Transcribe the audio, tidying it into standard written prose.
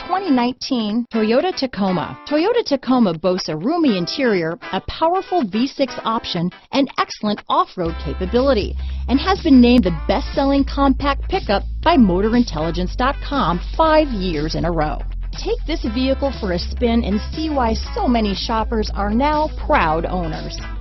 2019 Toyota Tacoma. Toyota Tacoma boasts a roomy interior, a powerful V6 option, and excellent off-road capability, and has been named the best-selling compact pickup by MotorIntelligence.com 5 years in a row. Take this vehicle for a spin and see why so many shoppers are now proud owners.